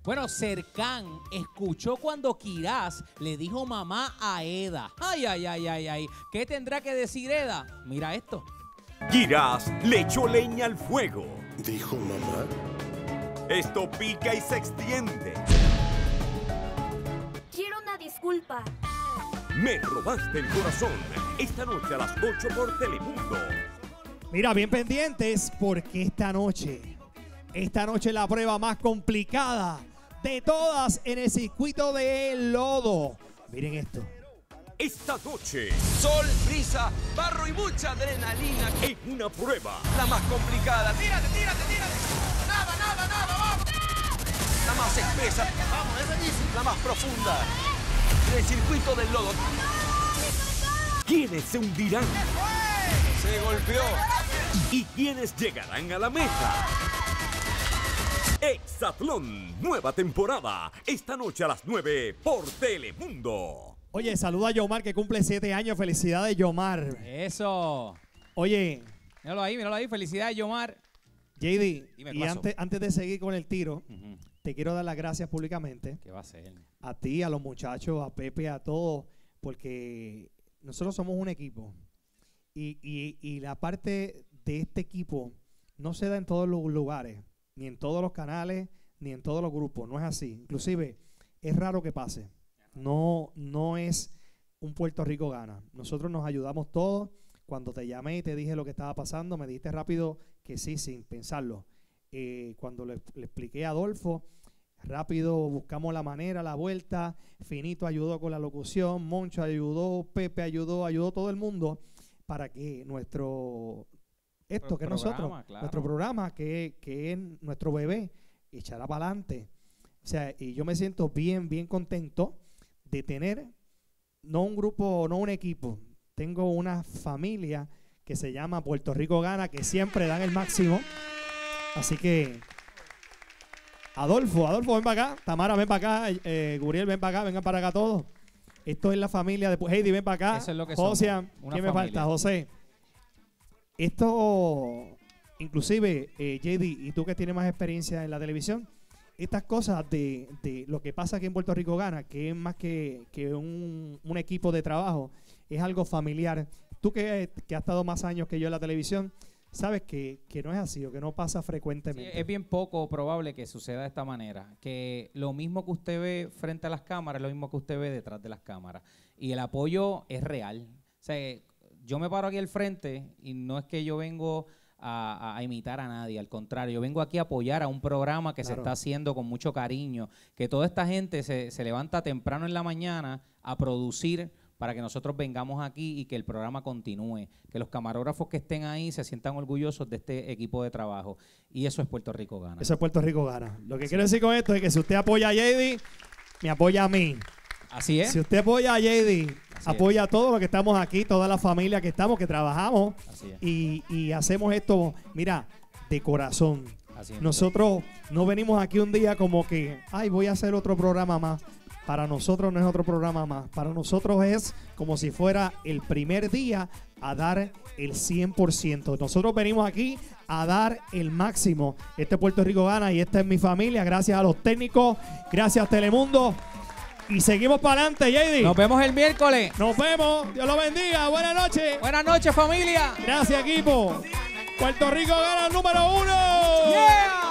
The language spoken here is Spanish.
Bueno, Serkan escuchó cuando Quirás le dijo mamá a Eda. Ay, ay, ay, ay, ay. ¿Qué tendrá que decir Eda? Mira esto. Quirás le echó leña al fuego. ¿Dijo mamá? Esto pica y se extiende. Quiero una disculpa. Me robaste el corazón. Esta noche a las 8 por Telemundo. Mira, bien pendientes porque esta noche es la prueba más complicada de todas en el circuito de lodo. Miren esto. Esta noche, Sol, brisa, barro y mucha adrenalina. en una prueba, La más complicada. Tírate, tírate, tírate. Nada, nada, nada, vamos. La más espesa. Vamos, es difícil. La más profunda. En el circuito del lodo. ¿quiénes se hundirán Se golpeó. y quiénes llegarán a la meta? Hexatlón, nueva temporada. Esta noche a las 9 por Telemundo. Oye, saluda a Yomar que cumple 7 años. Felicidades, Yomar. Eso. Oye, Míralo ahí. Felicidades, Yomar. JD, Dime, y ¿qué pasó? antes de seguir con el tiro, Ujú. te quiero dar las gracias públicamente ¿Qué va a hacer? a ti, a los muchachos, a Pepe, a todos, porque nosotros somos un equipo. Y la parte de este equipo no se da en todos los lugares, ni en todos los canales, ni en todos los grupos. No es así. Inclusive, es raro que pase. No es un Puerto Rico gana. Nosotros nos ayudamos todos. Cuando te llamé y te dije lo que estaba pasando, me dijiste rápido que sí, sin pensarlo. Cuando le expliqué a Adolfo, rápido buscamos la manera, la vuelta. Finito ayudó con la locución, Moncho ayudó, Pepe ayudó todo el mundo para que nuestro programa, que es nuestro bebé, echará para adelante. O sea, y yo me siento bien contento de tener no un grupo, no un equipo. Tengo una familia que se llama Puerto Rico Gana, que siempre dan el máximo. Así que Adolfo, ven para acá. Tamara, ven para acá. Guriel, ven para acá. Vengan para acá todos. Esto es la familia de Heidi, ven para acá. Eso es lo que José, somos, una ¿quién me familia. falta? José. Esto, inclusive, JD, y tú que tienes más experiencia en la televisión, estas cosas de lo que pasa aquí en Puerto Rico Gana, que es más que un equipo de trabajo, es algo familiar. Tú que has estado más años que yo en la televisión, sabes que no es así o que no pasa frecuentemente. Sí, es bien poco probable que suceda de esta manera, que lo mismo que usted ve frente a las cámaras es lo mismo que usted ve detrás de las cámaras. Y el apoyo es real. O sea, yo me paro aquí al frente y no es que yo vengo a imitar a nadie, al contrario, yo vengo aquí a apoyar a un programa que se está haciendo con mucho cariño, que toda esta gente se levanta temprano en la mañana a producir para que nosotros vengamos aquí y que el programa continúe, que los camarógrafos que estén ahí se sientan orgullosos de este equipo de trabajo. Y eso es Puerto Rico Gana. Eso es Puerto Rico Gana. Lo que quiero decir con esto es que si usted apoya a JD, me apoya a mí. Así es. Si usted apoya a JD, Así apoya a todos los que estamos aquí, toda la familia que estamos, que trabajamos Así es. y hacemos esto, mira, de corazón. Así es. Nosotros no venimos aquí un día como que, ay, voy a hacer otro programa más. Para nosotros no es otro programa más. Para nosotros es como si fuera el primer día a dar el 100%. Nosotros venimos aquí a dar el máximo. Este Puerto Rico Gana y esta es mi familia. Gracias a los técnicos, gracias Telemundo. Y seguimos para adelante, JD. Nos vemos el miércoles. Nos vemos. Dios lo bendiga. Buenas noches. Buenas noches, familia. Gracias, equipo. Puerto Rico Gana número 1. ¡Yeah!